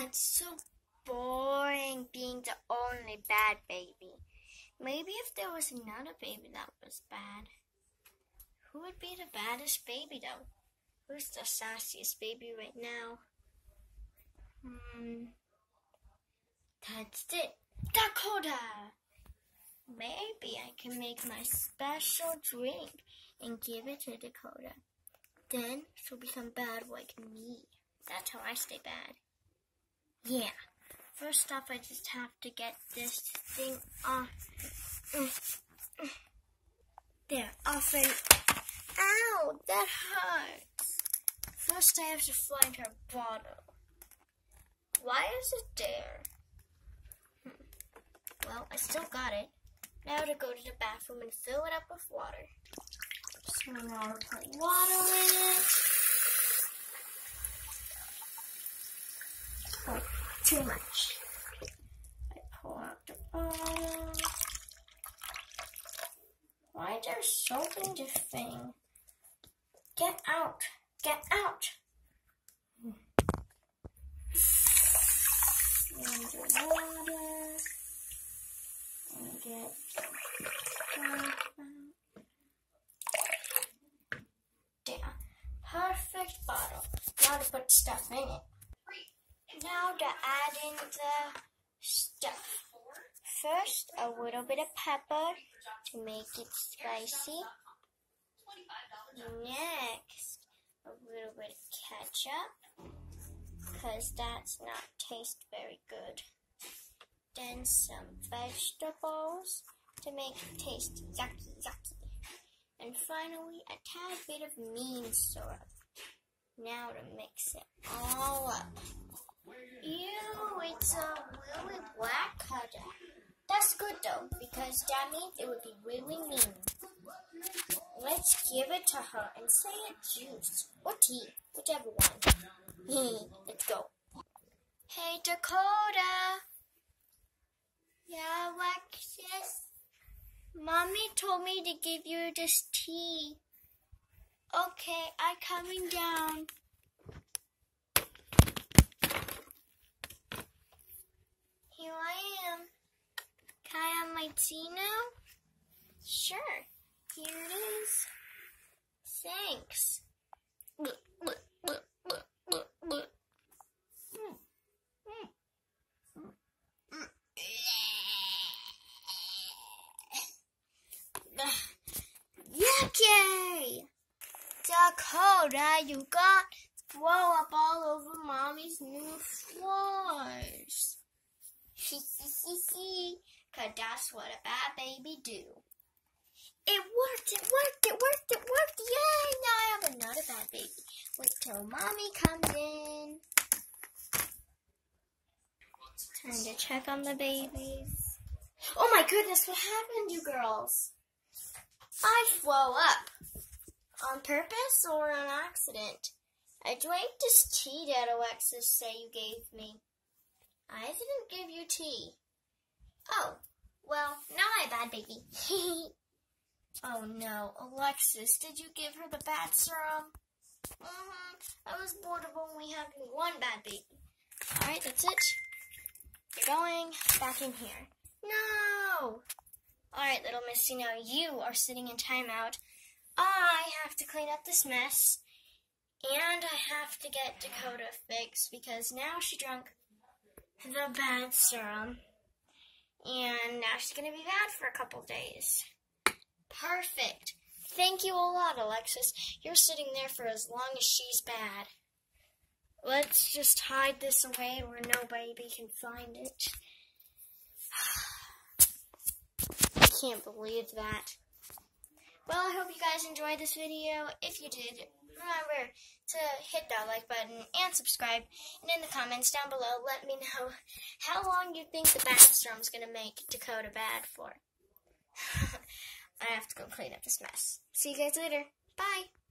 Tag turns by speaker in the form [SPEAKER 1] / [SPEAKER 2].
[SPEAKER 1] It's so boring being the only bad baby. Maybe if there was another baby that was bad. Who would be the baddest baby though? Who's the sassiest baby right now? That's it. Dakota! Maybe I can make my special drink and give it to Dakota. Then she'll become bad like me. That's how I stay bad. Yeah. First off, I just have to get this thing off. There, off and... Ow! That hurts. First, I have to find her bottle. Why is it there? Well, I still got it. Now to go to the bathroom and fill it up with water. So now I'll put water in it. Oh, too much. I pull out the bottle. Why is there soap in this thing? Get out! Get out! And the water. And get there. Perfect bottle. Now to put stuff in it. Now to add in the stuff. First, a little bit of pepper to make it spicy. Next, a little bit of ketchup, because that's not taste very good. Then some vegetables to make it taste yucky, yucky. And finally, a tad bit of mean syrup. Now to mix it all up. Ew, it's a really black color. That's good though, because that means it would be really mean. Let's give it to her and say a juice or tea, whichever one. Let's go. Hey, Dakota. Yeah, Alexis? Mommy told me to give you this tea. Okay, I'm coming down. Here I am. Can I have my tea now? Sure. Here it is. Thanks. Yucky! Dakota, you got throw up all over Mommy's new floors. Cause that's what a bad baby do. It worked, it worked, it worked, it worked. Yay! Now I have another bad baby. Wait till Mommy comes in. Time to check on the babies. Oh my goodness, what happened, you girls? I flew up. On purpose or on accident? I drank this tea that Alexis said you gave me. I didn't give you tea. Oh, well, now I'm a bad baby. Oh no, Alexis, did you give her the bad serum? I was bored of only having one bad baby. Alright, that's it. You're going back in here. No! Alright, little missy, now you are sitting in timeout. I have to clean up this mess. And I have to get Dakota fixed because now she drank the bad serum. And now she's going to be bad for a couple days. Perfect. Thank you a lot, Alexis. You're sitting there for as long as she's bad. Let's just hide this away where no baby can find it. I can't believe that. Well, I hope you guys enjoyed this video. If you did, remember to hit that like button and subscribe. And in the comments down below, let me know how long you think the bad storm's going to make Dakota bad for. I have to go clean up this mess. See you guys later. Bye.